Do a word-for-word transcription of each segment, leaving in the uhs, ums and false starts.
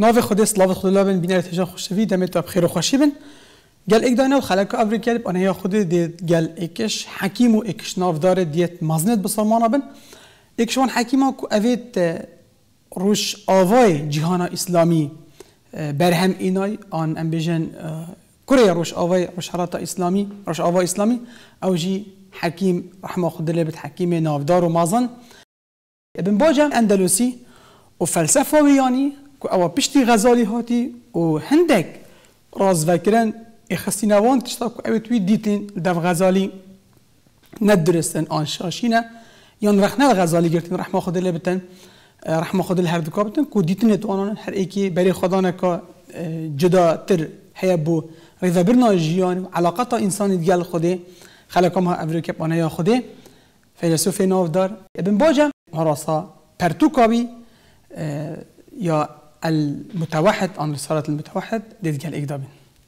ناو خود سلاو خود لابن بینر تجا خوشوی دمت و بخیر و خوشی بن گل ایک دانه و خلق افریقا آنها یا خود دید گل ایکش حکیم و ایکش نافدار دیت مزنت بسرمانه بن ایکشون حکیما کو اوید روش آوای جهان اسلامی برهم اینای آن امبیجن کره روش آوای روشارات اسلامی روش آوای اسلامی او جی حکیم رحمه خود لبت حکیم نافدار و مازن ابن باجه اندلسی و فلسفه ویانی که او پشتی غزالی هاتی و هندک راز وکرن اخستینوان تشتا که او توی دیتین دو غزالی ندرستن آن شاشینه یان رخنه غزالی گرتین رحمه خود لبتن رحمه خود هر دو بتن که دیتین توانان هر ایکی برای خدانه که جدا تر حیبو رضا برنا جیان علاقات انسانی دیگر خوده خلقم ها افریقا بانه یا خوده فیلسوف نافدار ابن باجه هراسا پرتوکاوی یا المتوحد عن رسالة المتوحد ديت قال إقدامين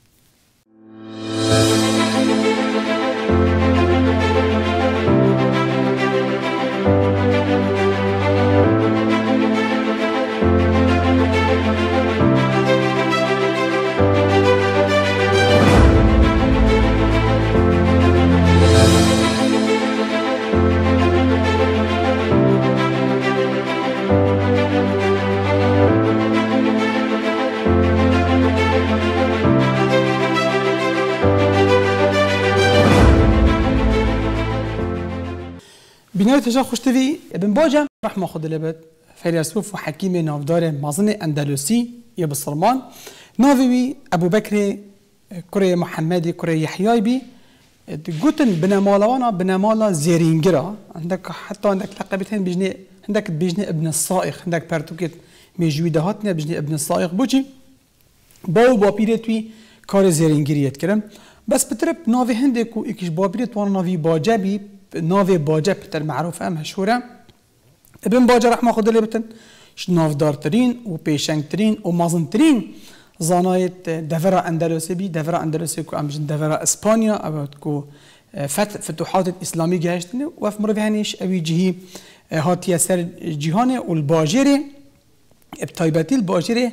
بناء تجا خوشتوی ابن باجه رحمه خود لبد فیلسوف و حکیم نافدار مازن اندلسی یا بسرمان ناوی ابو بکر کره محمدی کره یحیای بی گوتن بنمالوانا بنمالا زیرینگرا عندك حتى عندك لقبتين بجني عندك بجني ابن الصائغ عندك برتوكت مجويده هاتنا بجني ابن الصائغ بوجي باو بابيرتوي كار زيرينگريت كرم بس بترب ناوي هندك و اكش بابيرت وانا ناوي باجبي ناوي باجه بتر معروفه مشهوره ابن باجه رحمه خود لبتن نافدارترین و پیشنگترین و مازنترین زانایت دورا اندلسی بی دورا اندلسی کو امجن دورا اسپانیا او کو فتوحات اسلامی گشتن و اف مرد هنیش اوی جهی هاتی سر جهان و الباجره ابتایبتی الباجره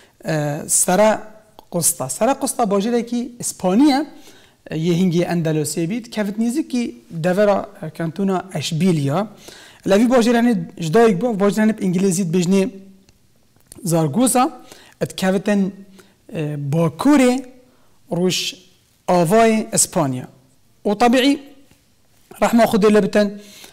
سرا قسطا سرا قسطا باجره کی اسپانیا یه هنگی اندلسی بید که فتنیزی که دورا کانتونا اشبیلیا لوی باجره هنی جدایک با باجره هنی انگلیزیت بجنی زارگوزا ات کفتن باکوره روش آوای اسپانیا و طبیعی رحمه خود لبتن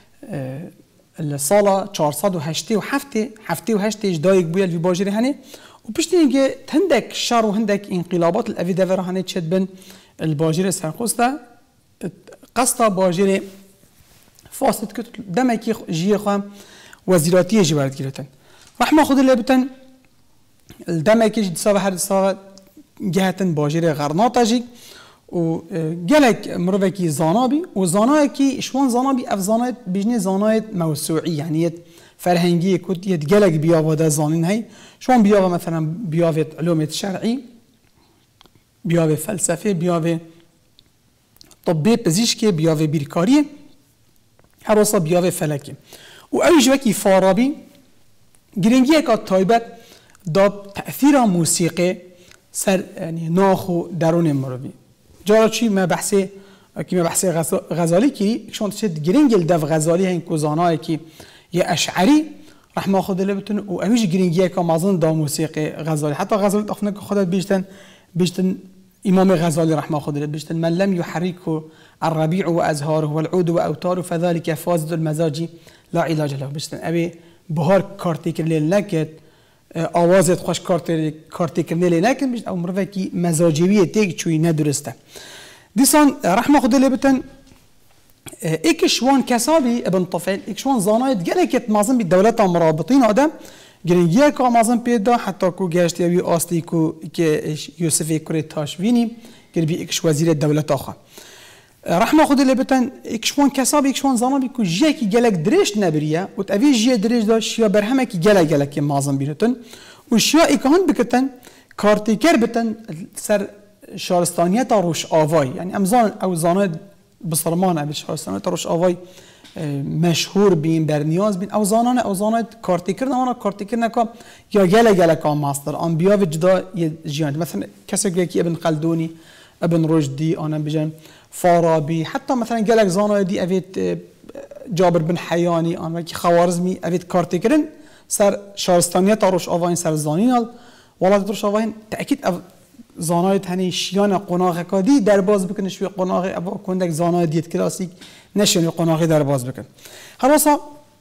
الساله چهارصد و هشت و هفت هفت و هشت جدایک بویل وی باجره هنی و پشتی اینکه هندک شر و هندک انقلابات الاوی دورا هنی چد بن الباجره سرقسطه قسطه باجره فاسد كت دمكي جيه خام وزيراتيه جوارد كيرتن رحمه خود اللي بتن الدمكي جد صار هر صار جهتن باجره غرناطجي و جلك مروكي زانابي وزاناكي شلون زانابي افزانات بجني زانات موسوعي يعني فرهنجيه كنت يد جلك بياوا ده زانين هي شلون بياوا مثلا بياوا علوم الشرعي بياوا فلسفه بياوا طبي بزيشكي بياوا بيركاريه هروسا بیاوه فلکی و اویج وکی فارابی گرنگیه که تایبت داب تأثیر موسیقی سر یعنی ناخو درون مروی جارا چی ما بحثه که ما بحثه غزالی کی شون تشد گرنگل دف غزالی هن کوزانای کی یه اشعری رحمه خود لبتون و اویج گرنگیه که مازن دا موسیقی غزالی حتی غزالی اخنا که خودت بیشتن بیشتن امام غزالی رحمه خود لبشتن من لم يحركه الربيع وازهاره والعود واوتاره فذلك فاسد المزاج لا علاج له بشتن ابي بهار كارتي كرليل نكت اوازت خوش كارتي كارتي كرليل نكت بشت او مرفكي مزاجيه تيك شوي ندرسته ديسان رحمه خود لبتن اكشوان كسابي ابن طفيل اكشوان زانايت جلكت مازن بالدولات مرابطين ادم گرنگیه که آمازن پیدا حتی کو گشتی اوی آستی کو که یوسف کره تاشوینی گربی اکش وزیر دولت آخه رحمه خود لبتن اکشوان کساب اکشوان زمان کو جه کی گلک درشت نبریه و اوی جه درشت داشت یا برهمه کی گلک گلک مازن بیرتن و شیا اکهان بکتن کارتی کر بتن سر شارستانیت روش آوای یعنی امزان او زانه بسرمان ابی شارستانیت روش آوای مشهور بین برنیاز بین او زانان او زانات کارتی کردن آن کارتی کردن که یا گله گله کام ماستر آن بیا و جدا جیان مثلا کسی که ابن خلدونی ابن رشدی آن بجن فارابی حتی مثلا گله زانای دی اوید جابر بن حیانی آن وکی خوارزمی اوید کارتی کردن سر شارستانیت آروش آواین سر زانینال ولات روش آواین تأکید زانای تنی شیان قناغ کادی در باز بکنه شوی قناغ ابا کندک زانای دیت کلاسیک نشون قناغی در باز بکن خلاصا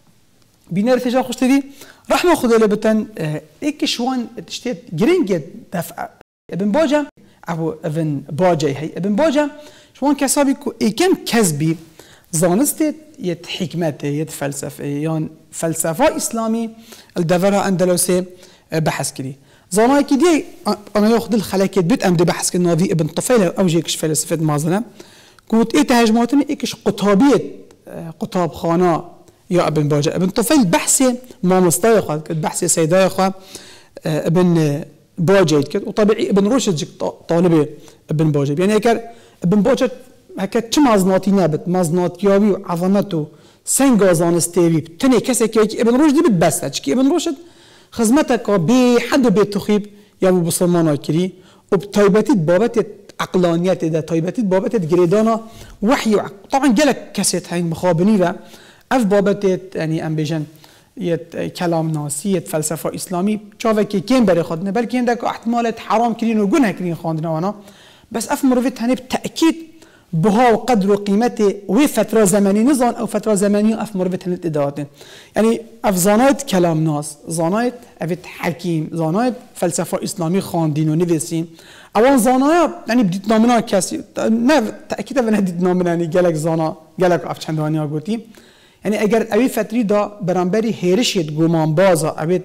بینر تجا خوش تدی رحمه خدا لبتن ایک شوان تشتیت گرینگ دفع ابن باجا ابو ابن باجا هی ابن باجا شوان کسابی کو ایکن کذبی زانست یت حکمت یت فلسفه یان فلسفه اسلامی الدورة اندلسي بحث كدي زانای کی دی انا یاخد الخلاکیت بیت ام دی بحث کن ناوی ابن طفیل او جیکش فلسفه مازنه كنت ايه تهاجماتني ايكش قطابيه قطاب خانه يا ابن باجا ابن طفيل بحثي ما مستيقظ كنت بحثي سيداي اخوه ابن باجا كنت وطبيعي ابن رشد طالبي ابن باجا يعني هيك ابن باجا هكا كم مازناتي نابت مازنات ياوي وعظمته سنغازان استيبي تني كسي كي ابن رشد بتبسط كي ابن رشد خدمتك بحد بيت تخيب يا ابو بسلمان كري وبطيبتي بابتي عقلانيات ده طيبتي بابت جريدانا وحي طبعا جالك كاسيت هاي مخابني له اف بابت يعني ام بيجن يت كلام ناسي يت فلسفه اسلامي شافك كين بري خدنا بلكي عندك احتمال حرام كرين وجنه كرين خاندنا وانا بس اف مروفيت هني بالتاكيد بها وقدر وقيمته وفتره زمنيه نظام او فتره زمنيه اف مروفيت هني ادواتن يعني اف زانايت كلام ناس زانايت افت حكيم زانايت فلسفه اسلامي خاندين ونفسين اول زانايا يعني بديت نامنا كاسي نه تاكيد انا بديت نامنا يعني جالك زانا جالك اف چندانيا گوتي يعني اگر اوي فتري دا برانبري هيرشيت گومان بازا اويت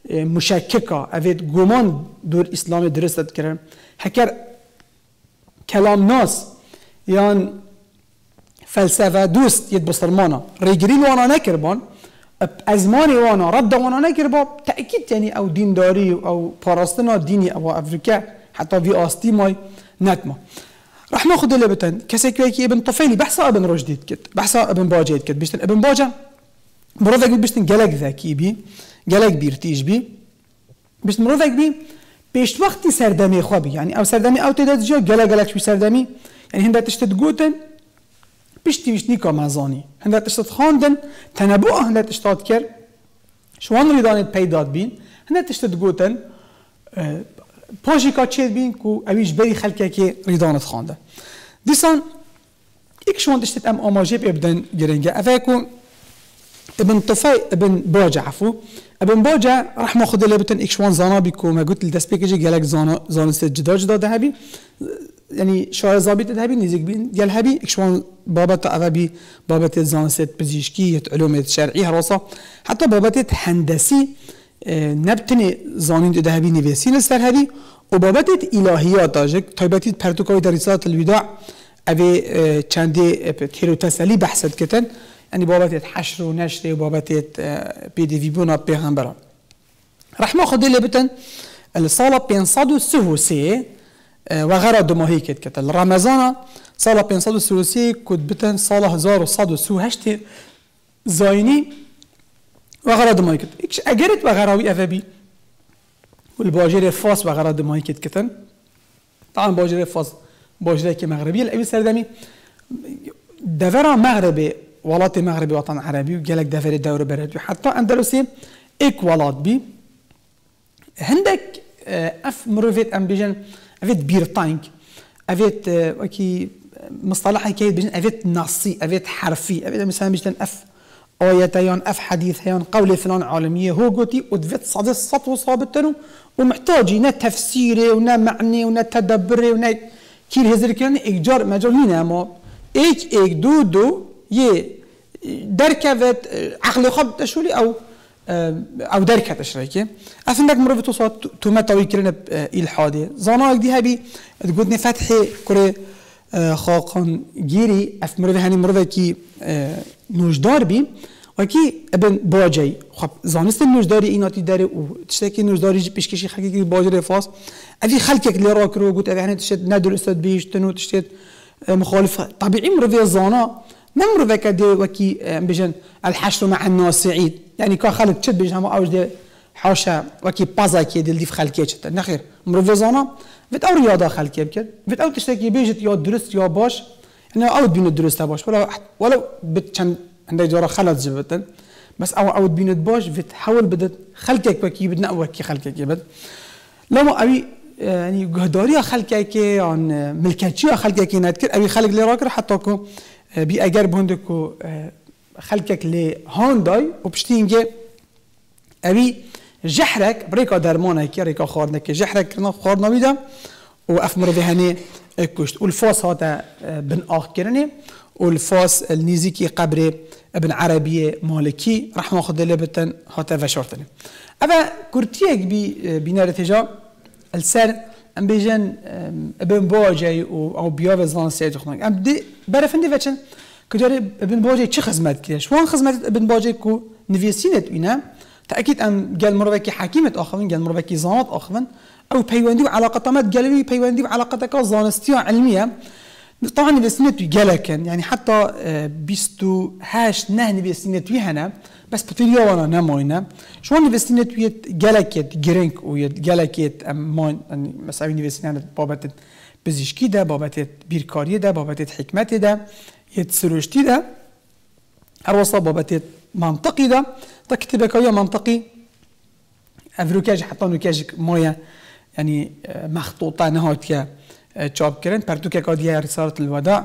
مشككه اويت گومان دور اسلام درست كرن هكر كلام ناس يعني فلسفه دوست يد بسرمانا ريجرين وانا نكربان ازماني وانا رد وانا نكربا تاكيد يعني او دينداري او باراستنا ديني او افريكا حتى في آستی مای نتما راح ناخذ اللي بتن كسي كي ابن طفيلي بحثا ابن رشد كت بحثا ابن باجا كت بيشتن ابن باجا مرافق بيشتن جلك ذكي بي جلك بيرتيج بي بيشتن مرافق بي بيشت وقتي سردمي خوابي يعني او سردمي او تدات جا جلك جلك شوي سردمي يعني هندا تشتت جوتن بيشتي بيشتني كمازاني هندا تشتت خاندن تنبؤه هندا تشتات كر شوان ريدانت بيداد بين هندا تشتت جوتن اه پاشی که چیز بین کو اویش بری خلقه که ریدانت خانده دیسان یک شوان دشتت ام آماجه ببدن گرنگه اوه کو ابن طفی ابن باجا عفو ابن باجا رحمه خدا لبتن یک شوان زانا بی کو ما قلت الدست بيكجي گلک زانا زانست جدا جدا دهبی يعني شاعر ضابط دهبی نزيك بين ديال هبي یک شوان بابت اوه بی بابت زانست پزشکی علوم شرعی هراسا حتی بابت هندسی نبتنی زانین دهبی نویسین سر هبی و بابت الهیات داشت تایبتی پرتوکای در رسالت الوداع اوی چندی تیرو تسلی بحثت کتن یعنی بابت حشر و نشر و بابت پیدی وی بونا پیغمبران رحمه خدا لبتن الصالة بينصد السهوسي وغير دماهي كت كت رمضان صالة بينصد السهوسي كت بتن صالة هزار وصد وسهشتي زايني وغير دماهي كت إيش أجرت وغيراوي أفبي والباجر فاس وغير دماهي كت كتن طبعا باجر فاس باجر كي مغربي الأبي سردمي دفرة مغربي ولات مغربي وطن عربي وجالك دفرة دورة بردوي حتى أندلسي إيك ولات بي هندك اف مروفيت ام بيجن افيت بيرتانك افيت وكي مصطلح كي بيجن افيت نصي افيت حرفي افيت مثلا بيجن اف ايتيان اف حديثيان قول فلان عالميه هو قوتي ودفت صاد السطو صابتنو ومحتاجين تفسيري ونا معني ونا تدبري ونا كير هزر كان اجار مجالين اما ايك ايك دو دو ي دركفت عقل خب تشولي او او دركه تشريكي افندك مروفي توصل توما توي كرنا الحادي زاناك دي هبي تقولني فتحي كوري خاقان جيري اف مروفي هاني مروفي كي نوجدار بي وكي ابن باجي خب زانست النوجداري ايناتي داري وتشتكي نوجداري بيشكشي حقيقي باجي فاس افي خلكك اللي راكرو قلت افي هاني تشد ندر استاد بيش تنو تشتت مخالف طبيعي مروفي زانا نمرو ذاك دي وكي بيجن الحشر مع الناصعين يعني كا خلق تشد بيجن هم اوج دي حاشا وكي بازا كي دي في خلقيه تشد نخير مرو فيزانا فيت او رياضه خلقيه بكر فيت او تشتكي بيجت يا درست يا باش يعني او بين الدرست باش ولا ولو بتشن عندي جوره خلط جبتن بس او او بين باش فيت حاول بدت خلقك وكي بدنا وكي خلقك بد لما ابي يعني جهداري خلقك عن ملكاتي خلقك نذكر ابي خلق لي راكر حتى كو بي اگر بهندكو خلقك لي هونداي وبشتينجي ابي جحرك بريكا درمانه كي ريكا خورنك جحرك كنا خورنا بيدا وافمر بهني كشت والفاس هذا بن اخ كرني والفاس النيزيكي قبري ابن عربي مالكي راح ناخذ لبتن هاتا فشورتني ابا كرتيك بي بينار تجا السر ام بيجن ابن باجي او بياف زان سيد خناك ام دي برفندي فچن كجاري ابن باجي چه خدمت كده شلون خدمت ابن باجي كو نفيسينت وينا تاكيد ام قال مروكي حكيمه اخوين قال مروكي زانات اخوين او بيواندي علاقه طمات قالوي بيواندي علاقتك زانستيه علميه طبعا نفيسينت قالكن يعني حتى بيستو هاش نه نفيسينت هنا بس بتريا وانا نماينا شلون نفيسينت قالكت جرينك ويت قالكت ام يعني مثلا نفيسينت بابت بزيشكي ده بابت بيركاري ده بابت حكمت ده يتسروشتي ده هروصا بابت منطقي ده تكتبك يا منطقي افروكاج حتى نوكاج مويا يعني مخطوطه نهاتيا جاب كرن برتوكا كاديا رساله الوداع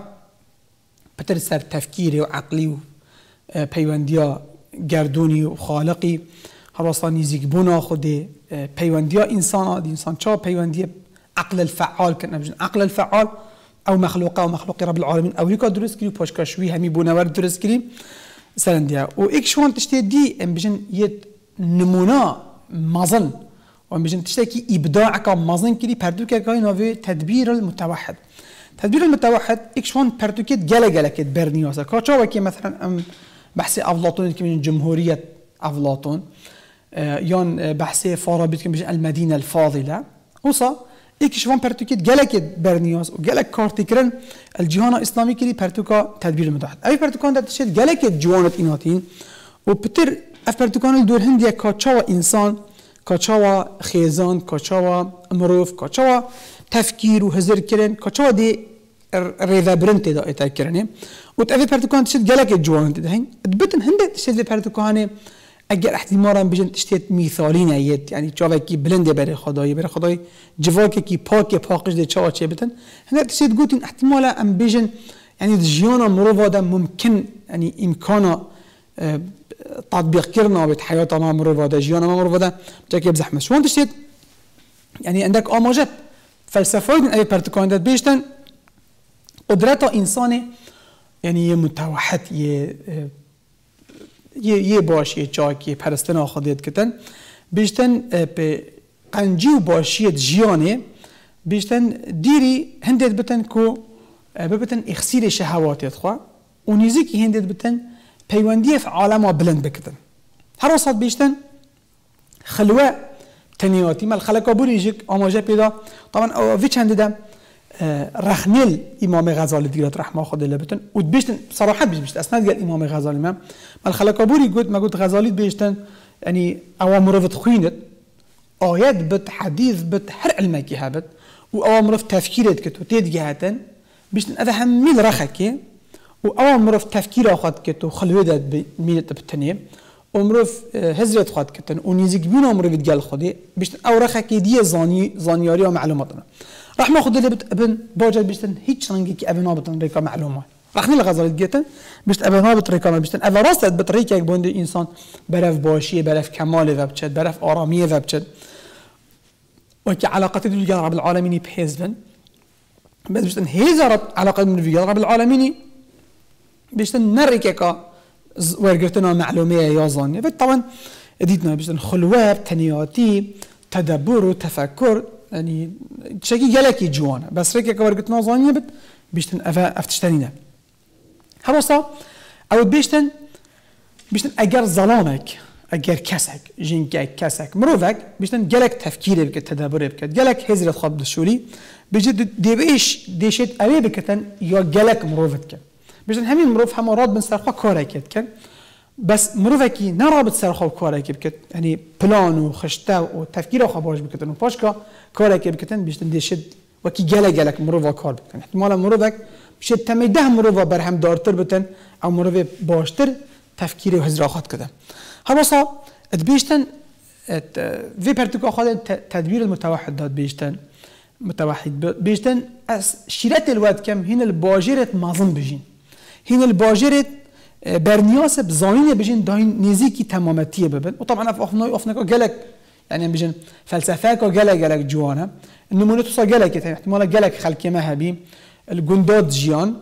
بترسر تفكيري وعقلي وبيوانديا جردوني وخالقي هروصا نيزيك بونا خدي بيوانديا انسان دي انسان شاب بيوانديا عقل الفعال كنا بجن عقل الفعال او مخلوقه او مخلوق رب العالمين او ريكا درس كري بوشكاشوي همي بوناور درس كري سلنديا وايك شلون تشتي دي ام بجن يت نمونه مازن وام بجن تشتكي ابداعك مازن كري بردوكا كاي نوفي تدبير المتوحد تدبير المتوحد ايك شلون بردوكيت جلا جلا كت برنيوسا كاتشوا كي مثلا ام بحث افلاطون كي من جمهوريه افلاطون آه يون بحث فارابي كي بجن المدينه الفاضله وصا ایک شوان پرتوکیت گلک برنیاز و گلک کارتیکرن الجهان اسلامی کلی پرتوکا تدبیر متحد. اوی پرتوکان در تشید گلک جوانت ایناتین و پتر اف پرتوکان دور هندیه کاچاوا انسان، کاچاوا خیزان، کاچاوا مروف، کاچاوا تفکیر و هزر کرن، کاچاوا دی ریذا برنت دا ایتر کرنه. و اوی پرتوکان تشید گلک جوانت دهین. دبتن هنده تشید پرتوکانه اگر احتمالاً بجن تشتیت مثالین ایت یعنی چاوی کی بلنده بر خدایی بر خدای جواکی کی پاک پاکش ده چاوا چه بتن هنگام تشتیت گوتین احتمالاً ام بجن یعنی جیانا مروفاده ممکن یعنی امکانا تطبیق کردن بيت حياتنا مروفاده جیانا مروفاده جاکی بزحمت شون تشتیت یعنی عندك آماجت فلسفه این ای پرتکاندت بیشتن قدرت انسانی یعنی متوحد یه یه یه باش یه چاک یه پرستنا خودت کتن بیشتن به قنجی و باشیت جیانه بیشتن دیری هندت بتن کو ببتن اخسیر شهواتت خوا و نیزی هندت بتن پیوندی في عالم بلند بکتن هر وسط بیشتن خلوه تنیاتی مال خلقا بوریجک آماجه پیدا طبعا اوی چند ده رخنيل امام غزالي ديرت رحمه خد الله بتن وبيشتن صراحه بيشت اسناد قال امام غزالي ما الخلقابوري قلت ما قلت غزالي بيشتن يعني اوامر في تخينت ايات بت حديث بت حرق الماكي هابت واوامر في تفكيرت كت وتيد جهاتن بيشتن هذا هم رخكي واوامر في تفكير اخذ كت وخلوده بميت بتنيه امر في هزرت خد كتن ونيزك بين امر في قال خدي بيشتن او رخكي دي زاني زانياري ومعلوماتنا راح ناخذ اللي ابن باجت بيشتن هيك رنجي كي ابن نابط ريكا معلومات راح نلغى غزالة جيتن بيشت ابن نابط ريكا بيشتن اذا رصد بطريقه بوند انسان برف باشيه برف كمال ذبچت برف اراميه ذبچت وكي علاقته دول رب العالمين بحزبن بس بيشتن هيزرت علاقه من في رب العالمين بيشتن نريكا ورقتنا معلوميه يا زانيه طبعا اديتنا بيشتن خلوات تنياتي تدبر وتفكر يعني شكي جالكي جوانا بس ريكا كورقت نازانية بت بيشتن أفا أفتشتنينا هروسا أو بيشتن بيشتن أجر ظلامك أجر كسك جينك كسك مروفك بيشتن جالك تفكيري بك تدبر بك جالك هزرة خبز الشولي بيجد ديبيش ديشت أبي بكتن يا جالك مروفتك بيجن همين مروف هم راد بن سرخوا كاره كد كن بس مروفه كي نرابط سرخوا كاره كد كد يعني بلان وخشتا وتفكير خباش بكتن وباشكا كاره كد بكتن بيجن ديشد وكي جلا جلك مروفه كار بكتن احتمالا مروفك بيشد تميده مروفه برهم دارتر بتن او مروفه باشتر تفكير وهزراخات كده هبصا بيجتن في برتكو خالد تدبير المتوحد داد بيجتن متوحد بيجتن از شيرات الواد كم هنا الباجرة مازن بجين هنا الباجرة برنياس بزانين بجين داين نزيكي تمامتية ببن وطبعا اف افناي افناكو جلك يعني بجين فلسفاكو جلك جلك جوانا النمونة توصا جلك يعني احتمالا جلك خلقي مهبي الجندات جيان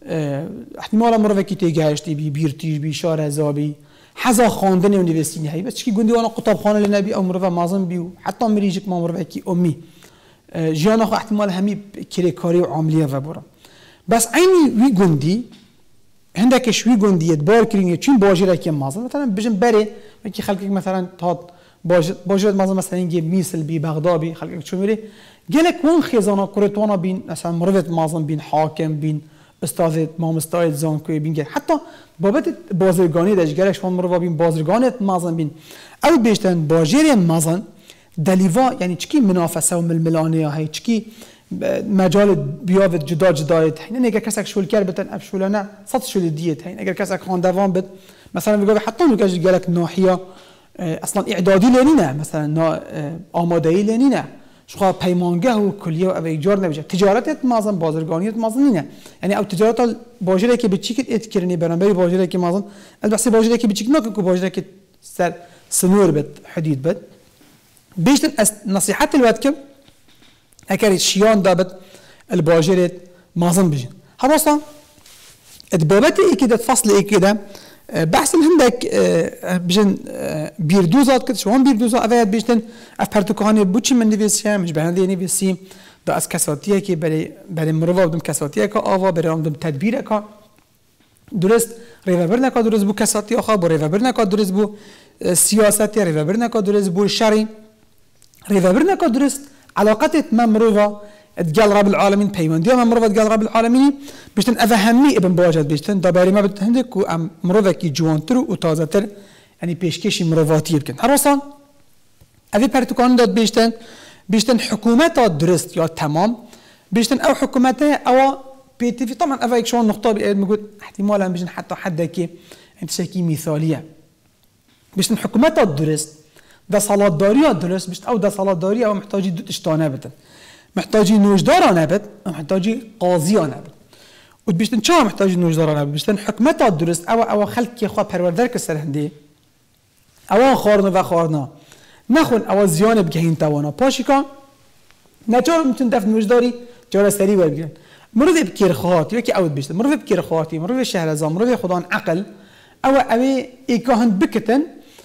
احتمالا مروفكي تيجاشتي بي بيرتيج بي شارع زابي حزا خواندن یونیورسیتی هایی بس چی گندی وانا قطب خانه لنبی او مروه مازن بیو حتی مریجک ما مروه کی امی جیانا خو احتمال همی کریکاری و عملیه و برا بس عینی وی گندی هندکش وی گندی بار کرینگه چون باجره کی مازن مثلا بجن بره کی خلقی مثلا تاد باج باجره مازن مثلا اینگه میسل بی بغدادی خلقی چون میره گلک وان خزانه کورتوانا بین مثلا مروه مازن بین حاکم بین استاد مامستای زانکوی بینگه حتی بابت بازرگانی داشگرش فهم مرو بین بازرگانت مازن بین او بیشتن باجری مازن دلیوا یعنی چکی منافسه و ململانه های چکی مجال بیاوت جدا جدایت هین اگر کسک شول کرد بتن اب شولانه صد شول دیت هین اگر کسک خواندوان بد مثلا میگه حتی میگه گلک ناحیه اصلا اعدادی لنینه مثلا آمادهی لنینه شخص پیمانگه و کلیه و ایجار نمیشه تجارت مازن بازرگانیت مازن نینه یعنی او تجارت باجره که بچیکت اتکرنی برنامه باجره که مازن البته باجره که بچیک نکن که باجره که سر سنور بد حدید بد بیشتر نصیحت الوقت که اگر شیان دابد الباجره مازن بجن هراسا اتبابت ای كده فصل ای كده بحث هندك بجن بيردوزات كده شوان بيردوزات أفيد بيجتن أفرتكاني بوشي من نفسي مش بهندي نفسي دا از كساتيه كي بري بري مروفا بدم كساتيه كا آوا بري بدم تدبير كا درست ريفابرنا كا درست بو كساتيه خا بو ريفابرنا كا درست بو سياساتي ريفابرنا كا درست بو شري ريفابرنا كا درست علاقات ما مروفا تقال رب العالمين بيمن ديما مروفا تقال رب العالمين بيشتن أفهمي ابن بواجد بيشتن دباري ما بتهندك وام مروفا كي جوانتر وتازتر يعني بيشكيشي مروفاتي يمكن هرسان أبي برتكان داد بيشتن بيشتن حكومات درست يا تمام بيشتن أو حكوماتها أو بيتفي طبعا أفايك شو النقطة بيقول موجود احتمالا بيشتن حتى حد كي أنت شكي مثالية بيشتن حكومات درست ده صلاة دارية درست بيشتن أو ده صلاة دارية أو محتاجي دوت اشتانه بتن محتاجي نوجدار نبت محتاجي قاضي نبت وبيشتن شو محتاجي نوجدار نبت بيشتن حكمت درست أو أو خلق يخوا پروردر كسر هندي أو خارنا و خارنا نخون أو زيان بجهين توانا باشيكا نجار ممكن دفن نوجداري جار سري ورجعن مرض بكير خاطي وكي أود بيشتن مرض بكير خاطي مرض شهر زام مرض خدان عقل أو أبي إيكاهن بكتن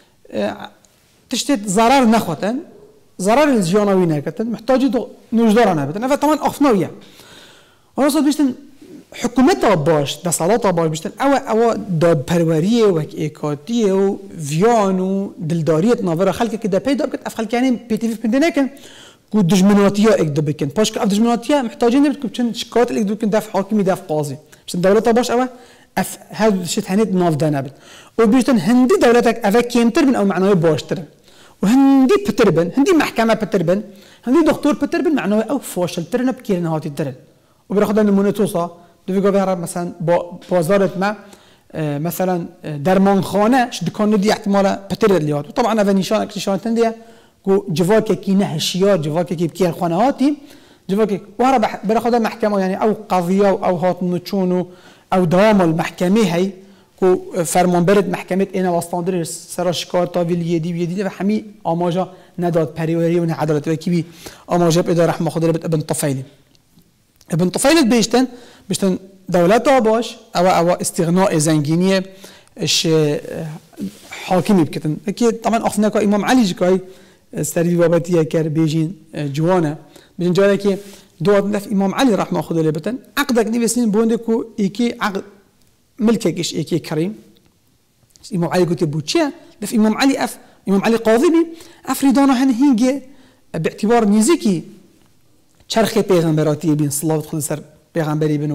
تشتت ضرر نخوتن ضرر الجيانوي نكتن محتاج نوجدار نبتن أفا طبعا أخفناوية ونصد بيشتن حكومتها باش ده صلاة باش بيشتن أو أو ده برورية وك إيكاتية وفيان ودلدارية نافرة خلق كده بيدا بكت أف خلق يعني بي تي في بندناكن كو دجمناتية إقدر بكن باش كأف دجمناتية محتاجين نبتكو بشن شكات اللي يقدر بكن دافع حاكمي دافع قاضي بيشتن دولتها باش أو أف هاد الشيء هنيت ناف ده نبت وبيشتن هندي دولتك أفا كيمتر من أو معناه باشتر وهندي بتربن هندي محكمة بتربن هندي دكتور بتربن معناه أو فاشل ترن بكير نهاتي ترن وبرخد نمونة توصى دفيقو بيهرب مثلا بازارت ما آه مثلا درمان خانة شدكان دي احتمالا بترد ليات وطبعا هذا نشان نشان تنديه كو جواك كي نهشيار جواك كي بكير خانهاتي جواك وهرب برخد محكمة يعني أو قضية أو هات نتشونو أو دوام المحكمة هي كو فرمان برد محكمة اینا واستاندر سراشکار تا ویلیه دی ویدی و همی آماجا نداد پریوری و عدالت و کی آماجا بده رحمه خدا لبت ابن طفیلی ابن طفیلی بیشتن بیشتن دولت باش او او استغناء زنگینی اش حاکمی بکتن که طبعا اخنا که امام علی جکای سری بابتیه کر بیجین جوانه بیجین جاره که دوات نف امام علی رحمه خدا لبتن عقدك نفسين بوندكو ايكي عقد ملكك إيش إيكي كريم إمام علي قلت بوتشيا دف إمام علي أف إمام علي قاضي أفريدانا هن هيجي باعتبار نيزيكي شرخي بيغمبراتي بين صلاة خلصر بيغمبري بينو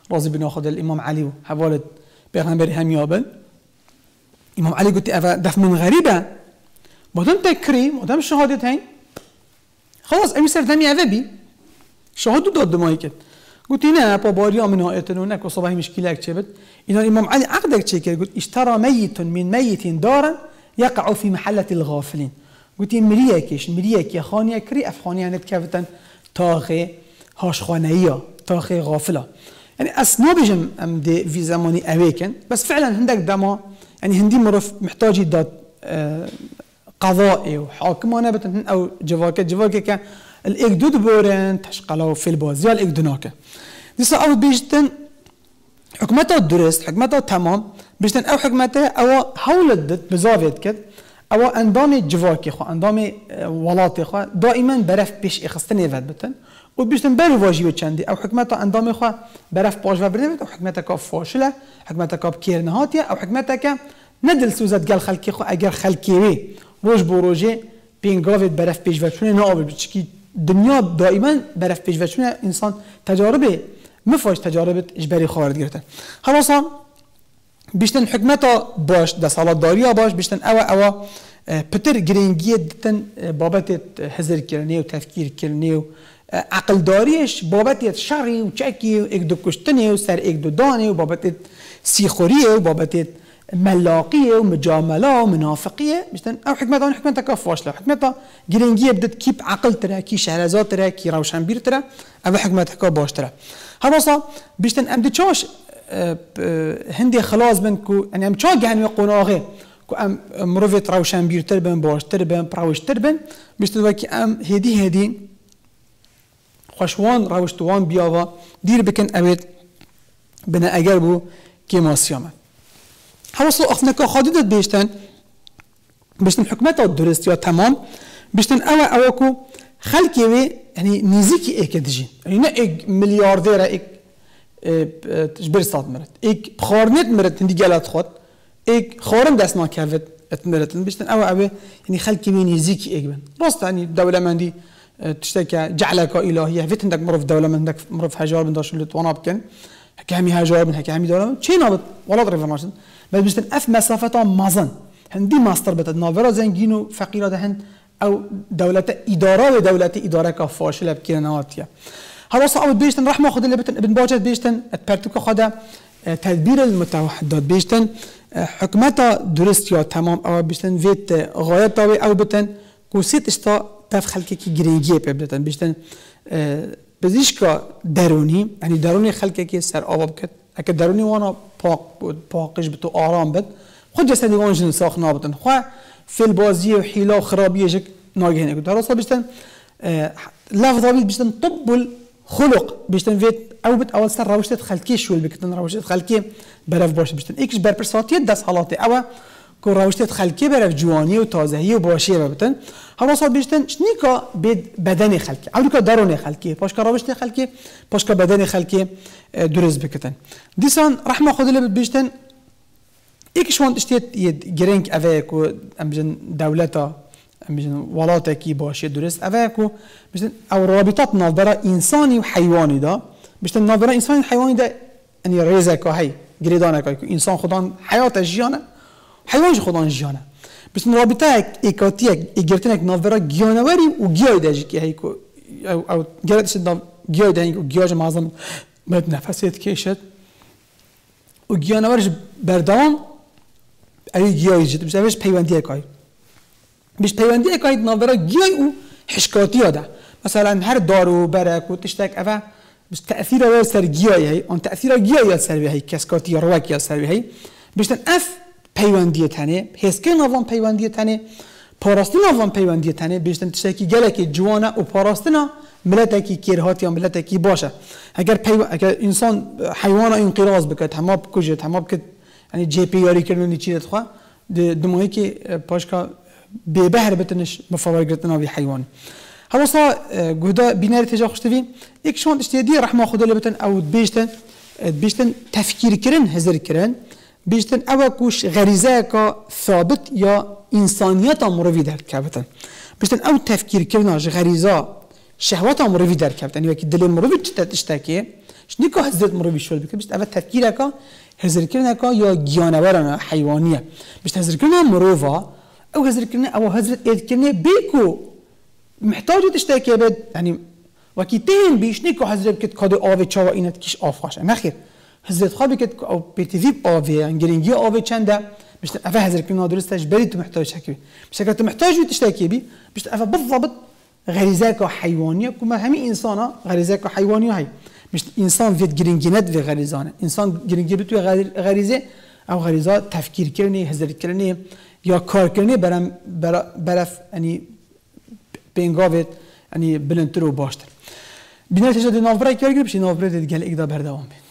رازي بن خود الامام علي و حوالد پیغمبر هم یابن امام علي قلت اف دف من غريبه مادام تكري مادام شهادت هين خلاص امي سر دمي ابي شهادت داد ماي كد قلت نه با باريا من هايتن ونك وصباحي مشكله كتبت ان الامام علي عقدك تشكر قلت اشترى ميت من ميت دارا يقع في محله الغافلين قلت مريكش مريك يا خاني كري اف خاني نتكفتن تاخي هاش خانيه تاخي غافله يعني اسنابجم ام دي في زماني اويكن بس فعلا عندك دما يعني هندي مرف محتاج يداد آه قضائي وحاكمانه بتن او جواكه جواكه ك الاقدود بورن تشقلوا في البازيال الاقدناكه ديسا او بيجتن حكمته الدرست حكمته تمام بيجتن او حكمته او هولدت بزاويت كد او اندام جواكه خو اندام ولاتي خو دائما برف بيش اخستني فد بتن وبيجتن بري واجيو چندي او حكمته اندام خو برف باش وبرنت او حكمته كاف فاشله حكمته كاف كيرنهاتيه او حكمته ك ندل سوزت قال خلقي خو اگر خلقي وي روج بروجه بينغافيت برف بيش وچونه نابل بچكي دنیا دائما برف پیش وچونه انسان تجاربه مفاش تجاربه اجباری خارج گرفتن خلاصا بیشتن حکمتا باش د سالات داریا باش بیشتن او او پتر گرینگی دتن بابت حذر کرنی و تفکیر کرنی و عقل داریش بابت شری و چکی و یک دو کشتنی و سر یک دو دانی و بابت سیخوری و بابت ملاقيه ومجامله ومنافقيه بيشتن او حكمتها حكمتها كفاشله حكمتها جرينجيه بدت كيب عقل ترى كي شهرزاد ترى كي روشنبير ترى او حكمتها كباش ترى هبصا بيشتن ام دي تشاش هندي خلاص بنكو يعني ام تشاج يعني قناغه كو ام مروفيت روشنبير تربن باش تربن براوش تربن بيشتن وكي ام هدي هدي خوشوان روشتوان بياوا دير بكن اويت بنا اجربو كيما سيامه حوصلوا أخناك خاددت بيشتن بيشتن حكمتها الدرست يا تمام بيشتن أوا أواكو خلقي وي يعني نزيكي إيك دجين يعني نا إيك مليارديرة إيك تجبر صاد مرت إيك بخارنت مرت هندي جالات خود إيك خارن دسنا كافت اتمرت بيشتن أوا أوا يعني خلقي وي نزيكي إيك بن راست يعني الدولة من دي تشتكى جعلك إلهية فيت عندك مرف دولة من عندك مرف هجار من داش اللي توانا بكن هكي همي هجار من هكي همي دولة شي نابط ولا ضريفة ماشن بل بيشتن اف مسافة مازن هندي ماستر بتد نافرا زنجين وفقيرة دهن او دولة ادارة ودولة ادارة كفاشلة بكيرناتيا هذا صعب بيشتن رح ما خد اللي بتن ابن باجت بيشتن اتبرتكو خدا تدبير المتوحدات بيشتن حكمتها درست يا تمام او بيشتن فيت غاية او بتن كوسيت اشتا تف خلقي كي جرينجي بيبتن بيشتن بزيشكا دروني يعني دروني خلقي كي سر آبا بكت اگه درونی وانا پاک بود پاکش بتو آرام بد خود جسدی وان جن ساخت نابتن خواه فیل بازی و حیله و خرابیه جک ناگهینه کد درسته بیشتن لفظ دابید بیشتن طب الخلق بیشتن وید او بت اول سر روشت خلقی شول بکتن روشت خلقی برف باشه بیشتن ایکش بر پرساتیت دست حالاته او که روشت خلقی برف جوانی و تازهی و باشیه ببتن حواصل بیشتن شنیکا بید بدن خلقی اولی که درون خلقی پاشکا روشت خلقی پاشکا بدن خلقی درز بکتن دیسان رحمه خود اللي بیشتن ایکش وانت اشتیت ید گرنگ اوه کو ام بجن دولتا ام بجن ولاتا کی باشه درست اوه کو بیشتن او رابطات نافبرا انسانی و حیوانی دا بیشتن نافبرا انسانی و حیوانی دا یعنی ریزه که هی گریدانه که انسان خودان حیات جیانه حیوانش خودان جیانه بیشتن رابطه ایکاتیه ایگرتنک نافبرا گیانواری و گیای دا جی هی کو او او گرتش دا گیای دا و گیاج معظم بعد نفسيت كيشت وجيانورج بردام اي جياي جد بس ايش بيوانديه كاي مش بيوانديه كاي نظره جياي و حشكاتي هذا مثلا هر دارو برك وتشتك افا بس تاثيره سر جياي هي ان تاثيره جياي سر هي كاسكاتي رواك سر هي بس اف بيوانديه ثاني هسكن نظام بيوانديه ثاني باراستنا نظام بيوانديه ثاني بس تشتكي جالك جوانا وباراستنا ملتكي كيرهات يا ملتكي باشا اگر پیو اگر انسان حیوان انقراض بکد همه بکجت همه بکد یعنی جی پی یاری کردن چیزت خوا دمایی که پاشکا به بهر بتنش مفاوض گرفتن آبی حیوان هواسا جودا بینار تجا خوشتوی یک شون اشتیادی رحمه خدا لبتن او بیشتن بیشتن تفکیر کردن هزار کردن بیشتن او کوش غریزه کا ثابت یا انسانیت مروی درد کردن بیشتن او تفکیر کردن غریزه شهوات مروی در کبت یعنی وقتی دل مروی تشتکی شنیکو حضرت مروی شول بکه بیشتر اول تفکیر که هزار کردن که یا گیانوارانه حیوانیه بیشتر هزار کردن مروفا او هزار کردن او حضرت اید کردن بیکو محتاج تشتکی بد یعنی وقتی تهم بیش نیکو حضرت کت کاد آب چاوا اینت کیش آفاش نخیر حضرت خوابی کت او بیتوی آبی انگرینگی آبی چنده بیشتر اول هزار کردن درستش بری تو محتاج شکی بیشتر که تو محتاج تشتکی بی بیشتر اول بالضبط غریزه که حیوانیه کم همین انسانا غریزه که حیوانیه هی مش انسان وید گرینگینت و غریزانه انسان گرینگی بتوی غریزه او غریزه تفکیر کردنی هزار کردنی یا کار کردنی برام برف یعنی بینگاوت یعنی بلندتر و باشتر بینات جد نافبرای کار گریم شی نافبرای دیگه اقدا بردوام بین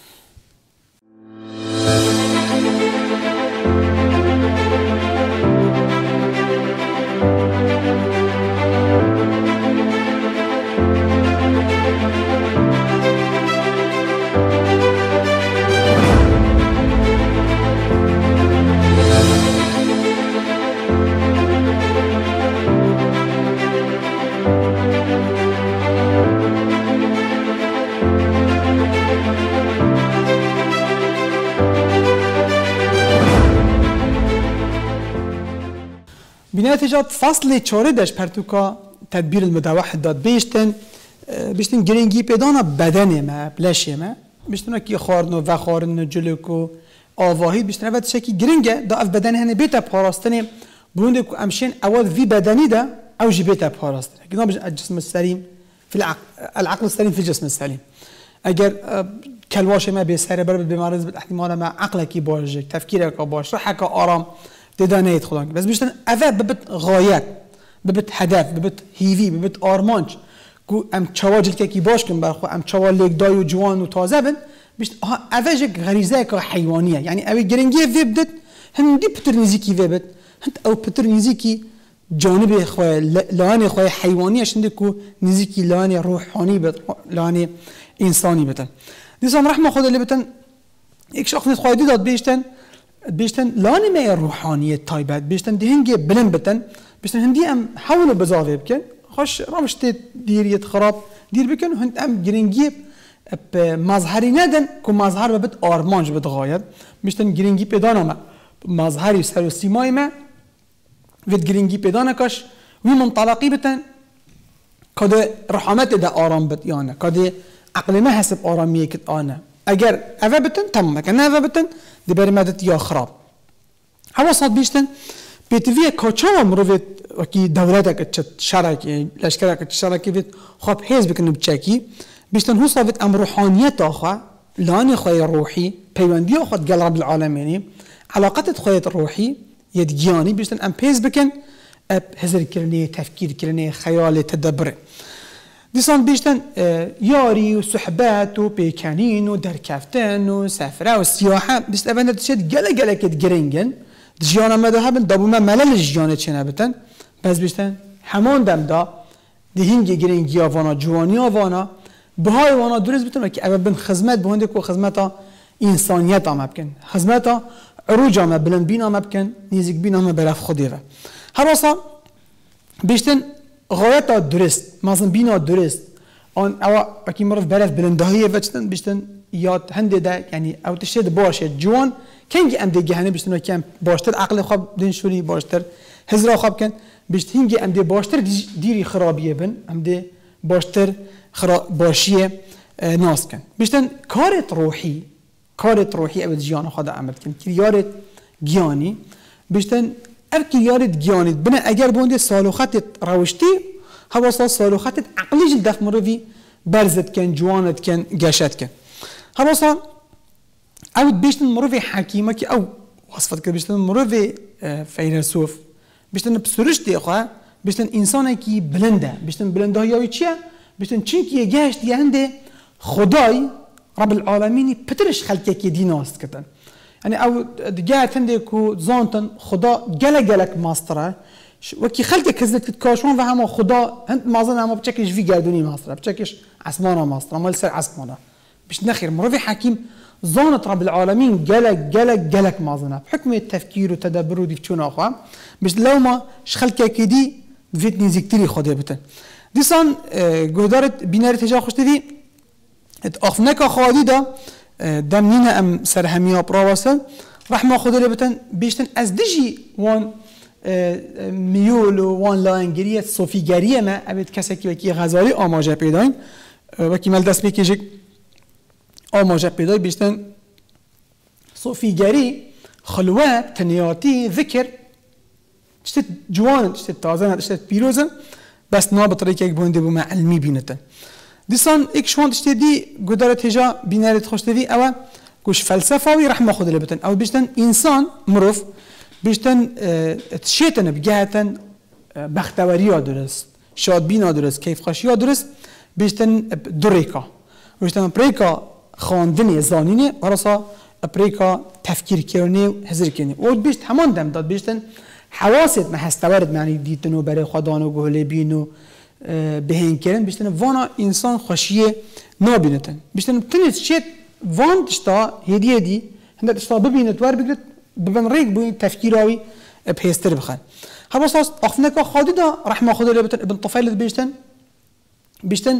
بنتیجه فصل چهار داشت پرتوکا تدبیر المتوحد داد بیشتن بیشتن گرینگی پیدانا بدنه ما بلشه ما بیشتن کی خارنو و خارنو جلوکو آواهی بیشتن وقت شکی گرینگه دا اف بدن هنه بیتا پاراستنه بونده کو امشین اول وی بدنی دا او جی بیتا پاراستنه كنا الجسم السليم في العقل العقل السليم في الجسم السليم اگر کلواش ما بسره بر بیماری بد احتمال ما عقلکی باشه تفکیرک باشه روحک آرام تدانيت خدانك بس بيشتن أذا ببت غايات ببت هدف ببت هيفي ببت آرمانج كو أم تشواجل كي باش كن برخو أم تشوال ليك دايو جوان وتازه بن بيشت ها أذاجك غريزة كحيوانية يعني أبي جرينجي في بدت هندي بتر نزيكي في بد هند أو بتر نزيكي جانب خوي لاني خوي حيوانية شندكو نزيكي لاني روحاني بد لاني إنساني بتن ديسان رحمة خدا اللي بتن إيك شخص خوي دي داد بيشتن بيشتن لاني ما روحانية طيبات بيشتن دي هنجي بلن بتن بيشتن هندي أم حاولوا بزاوية بكن خش رامشت دير يتخرب دير بكن هند أم جرينجي بمظهري ندن كو مظهر ببت آرمانج بتغاير بيشتن جرينجي بدانا ما مظهري سر وسيماي ما فيت جرينجي بدانا كاش ومنطلقي بتن كده رحمات ده آرام بت يانا كده عقل ما حسب آرامية كت أنا اگر اوه بتن تمام کنه اوه بتن دی بری مدت یا خراب هوا صاد بیشتن بیتویه کاچا مروید وکی دولتک چت شرکی لشکرک چت شرکی وید خواب حیز بکنه بچکی بیشتن هو صابت ام روحانیت آخوا لانی خوی روحی پیوندی آخواد گل رب العالمینی علاقت خویت روحی یدگیانی بیشتن ام حیز بکن اب هزر کرنه تفکیر کرنه خیال تدبره دیسان بیشتن یاری و صحبت و پیکنین و درکفتن و سفره و سیاحه بیشتن اوه نتشید گله گله کت گرینگن جیان آمده هبن دابو ما ملل جیانه چه نبتن بس بیشتن همان دم دا دهینگی گرینگی آوانا جوانی آوانا بهای وانا درست بیتن که اوه بن خدمت بهنده که خدمت انسانیت آمد بکن خدمت عروج آمد بلند بین آمد بکن نیزک بین آمد برف خودی و هر واسه بیشتن غایت درست مثلا بینا درست آن او اکی مرف برف بلندهایی وچتن بیشتن یاد هنده ده یعنی او تشید باشه جوان کنگی ام دیگه هنه بیشتن کم باشتر عقل خواب دنشوری باشتر هزرا خواب کن بیشتر هنگی ام دی باشتر دیری خرابیه بن ام دی باشتر خراب باشیه ناس کن بیشتن کارت روحی کارت روحی او جیان خدا عمل کن کریارت گیانی بیشتن اب کریارت گیانید بنا اگر بونده سالوخت روشتی هوا سالوخت عقلی جل دف مروی برزت کن جوانت کن گشت کن هوا او بیشتن مروی حکیمه که او وصفت که بیشتن مروی فیلسوف بیشتن بسرش دیخواه بیشتن انسانه که بلنده بیشتن بلنده هایی چیه؟ بیشتن چون که گشت یعنده خدای رب العالمینی پترش خلقه که دیناست کتن يعني او دقات عندك زانتن خدا جلا جلك ماستره وكي خلقك كزلت كاشون فهم خدا انت ما ظن ما بتشكش في قادوني ماستره بتشكش عسمانه ماستره ما يصير عسمانه باش نخير مروي حكيم زانت رب العالمين جلك جلك جلك ما ظن بحكم التفكير والتدبر ودي شنو اخوان باش لو ما شخلك كدي فيتني زكتري خدي بتن دیسان گودارت بینار تجا خوشتی دی آخفنک خادی دا دم نینه ام سر همیا براواسه رحمه خدا لبتن بیشتن از دجی وان میول و وان لاینگریت صوفیگریه ما ابد کسی که وکی غزالی آماجه پیداین وکی مال دست بکیجک آماجه پیدای بیشتن صوفیگری خلوات تنیاتی ذکر تشتت جوان تشتت تازه تشتت پیروزن بس نابط ريك يك بوندي بما علمي بينتن ديسان اك شوان تشتي دي قدرة تجا بيناري تخش تدي او كوش فلسفاوي رح ما خذ لبتن او بيشتن انسان مروف بيشتن اه تشيتن بجهتن اه بختوريا درست شاد بينا درست كيف خشيا درست بيشتن دريكا بيشتن بريكا خاندني زانيني ورسا بريكا تفكير كيرني هزر كيرني و بيشت همان دم داد بيشتن حواست ما هستورد معنی دیدنو برای خدان و گهله بینو بهین کردن بیشتر وانا انسان خوشیه نابینتن بیشتر تنیت شیت وان تشتا هدیه دی هنده تشتا ببینت ور بگرد ببین ریک بوین تفکیراوی بهستر بخن هر واسه آخفنکا خادی دا رحمه خدا لبتن ابن طفیلت بیشتن بیشتر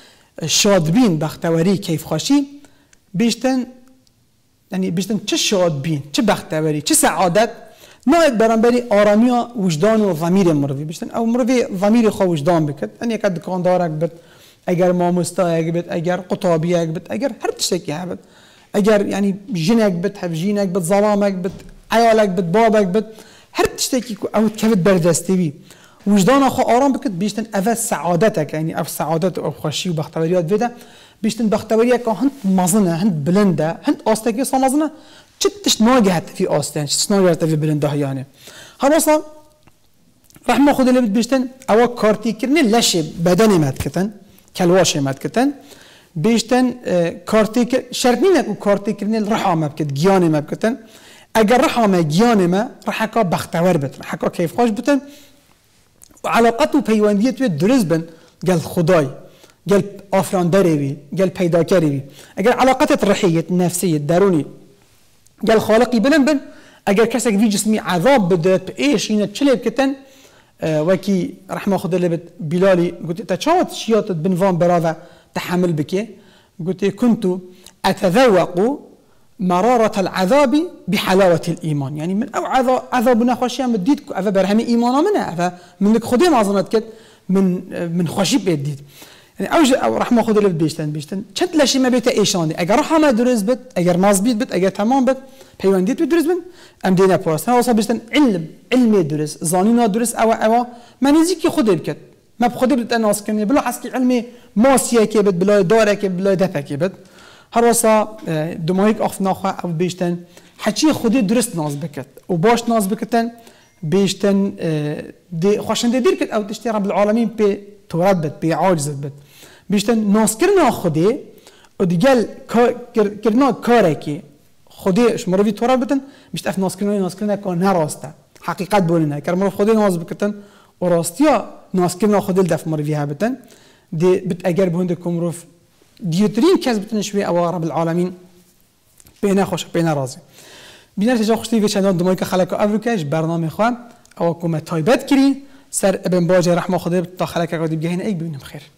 شادبین بختوری کیف خوشی بیشتر یعنی بیشتر چه شادبین چه بختوری چه سعادت ناید برانبری آرامیا وجدان و ضمیر مروی بیشتن او مروی ضمیر خو وجدان بکد ان یک دکاندارک بد اگر ماموستایک بد اگر قطابیک بد اگر هر تشتکی هبد اگر یعنی جنک بد هف جینک بد ظلامک بد عیالک بد بابک بد هر تشتکی او کفت بردستی بی وجدان خو آرام بکد بیشتن اول سعادتک یعنی اف سعادت او خوشی و بختوریات ویده بیشتن بختوریه که هند مزنه هند بلنده هند آستکی سامزنه چتش ناگهت في آستان چتش ناگهت في بلنده یعنی هر واسه رحمه خدا لبت بیشتن او کارتی کرنی لش بدن مد کتن کلواش مد کتن بیشتن کارتی کر شرط نینه او کارتی کرنی رحمه بکت گیان ما بکتن اگر رحمه گیان ما رحکا بختور بت رحکا کیف خوش بتن و علاقت و پیوندیت و درست بن قال خدای قال آفران داری بی قال پیداکاری بی اگر علاقت رحیت نفسیت درونی قال خالقي بلن بن اگر كسك في جسمي عذاب بدت بايش هنا تشلب كتن اه وكي رحمه خدا لبت بلالي قلت تشاوت شياط بنفان براذا تحمل بك قلت كنت اتذوق مرارة العذاب بحلاوة الإيمان يعني من أو عذاب عذاب نخوشي مديدك أفا برهمي إيمانا منها أفا منك خدي معظمت كت من من خوشي بيديد يعني أوج أو رحمة خدا لبت بيشتن بيشتن شنت لاشي ما بيتا إيشاندي أجر رحمة درز بت أجر مازبيت بت أجر تمام بت بيوانديت بدرز بن أم دينا بوست أنا وصل بيشتن علم علمي درز زانينا درز أو أو ما نزيكي خدا بكت ما بخدا بت أنا أسكني بلا حسكي علمي ماسيا كبت بلا دارة كبت بلا دفع كبت هروسا دماغك أخف ناخا أو بيشتن حكي خدا درز ناز بكت وباش ناز بكتن بيشتن دي خوشن دي ديركت أو تشتي رب العالمين بي تورد بت بي عاجز بت بيشتن ناس كرنا خدي وديجال كرنا كاركي خدي اش مروي تورد بتن مش اف ناس كرنا ناس كرنا كون راسته حقيقة بولنا كرمرو خدي ناس بكتن وراستيا ناس كرنا خدي الدف مرويها بتن دي بتأجر بهندكم روف ديوترين كاز بتن شوي او رب العالمين بينا خوش بينا راضي بينا تجا خوشتي في چندان دماغ خلق افریکاش برنامه خوام او کومه تایبت کری سر ابن باجه رحمه خدا تا خلق قدیم گهین ای ببینیم خیر